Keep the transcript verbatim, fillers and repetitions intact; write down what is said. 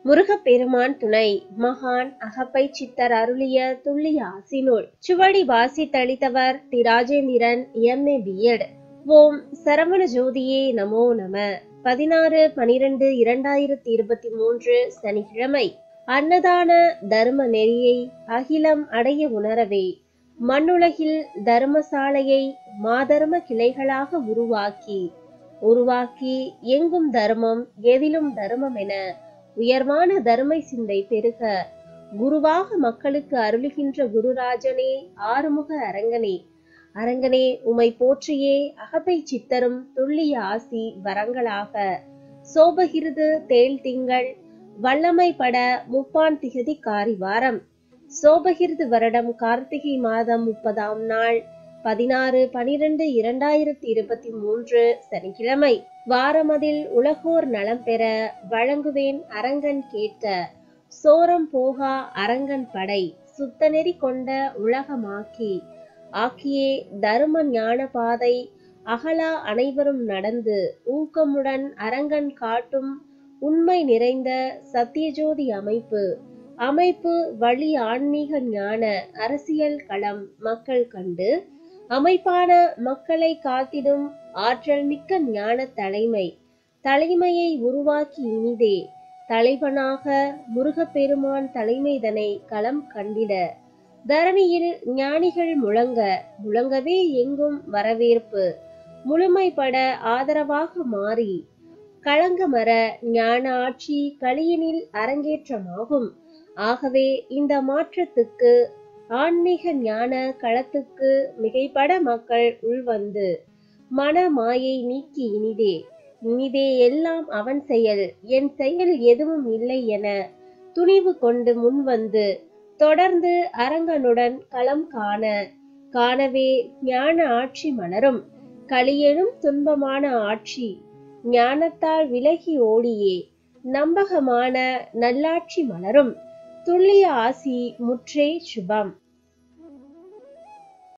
முருகப்பெருமான் துணை. மகான் அகப்பை சித்தர் அருளிய துல்லிய ஆசிநூல். சுவடி வாசித்தளித்தவர் தி Rajendran, M A B Ed. ஓம் சரவண ஜோதியே நமோ நம. பதினாறு பனிரெண்டு இரண்டாயிரத்தி இருபத்தி மூன்று சனிக்கிழமை. அன்னதான தர்ம நெறியை அகிலம் அடைய உணரவே மண்ணுலகில் தர்மசாலையை மாதர்ம கிளைகளாக உருவாக்கி உருவாக்கி எங்கும் தர்மம் எதிலும் தர்மம் என உயர்வான தர்மை சிந்தை பெருக குருவாக மக்களுக்கு அருளுகின்ற குருராஜனே, ஆறுமுக அரங்கனே, அரங்கனே உமை போற்றியே அகப்பை சித்தரும் துல்லிய ஆசி வரங்களாக. சோபகிருது தேள் திங்கள் வல்லமை பட முப்பான் திகதி காரிவாரம். சோபகிருது வருடம் கார்த்திகை மாதம் முப்பதாம் நாள் பதினாறு பனிரெண்டு இரண்டாயிரத்தி இருபத்தி மூன்று சனிக்கிழமை. வாரமதில் உலகோர் நலம் பெற வழங்குவேன் அரங்கன் கேட்க. சோரம் போகா அரங்கன் படை சுத்தநெறி கொண்ட உலகமாக்கி ஆக்கியே தரும ஞான பாதை அகலா அனைவரும் நடந்து ஊக்கமுடன் அரங்கன் காட்டும் உண்மை நிறைந்த சத்தியஜோதி அமைப்பு அமைப்பு வழி ஆன்மீக ஞான அரசியல் களம் மக்கள் கண்டு அமைப்பான மக்களை காத்திடும் ஆற்றல் மிக்க ஞான தலைமை தலைமையை உருவாக்கி இனிதே தலைவனாக முருகப்பெருமான் தலைமைதனை களம் கண்டிட தரணியில் ஞானிகள் முழங்க முழங்கவே எங்கும் வரவேற்பு முழுமைப்பட ஆதரவாக மாறி களங்கமர ஞான ஆட்சி களியினில் அரங்கேற்றமாகும். ஆகவே இந்த மாற்றத்துக்கு ஆன்மீக ஞான களத்துக்கு மிகைப்பட மக்கள் உள்வந்து மன மாயை நீக்கி இனிதே இனிதே எல்லாம் அவன் செயல், என் செயல் எதுவும் இல்லை என துணிவு கொண்டு முன்வந்து தொடர்ந்து அரங்கனுடன் களம் காண காணவே ஞான ஆட்சி மலரும். களியெனும் துன்பமான ஆட்சி ஞானத்தால் விலகி ஓடியே நம்பகமான நல்லாட்சி மலரும். துல்லிய ஆசி முற்றே சுபம்.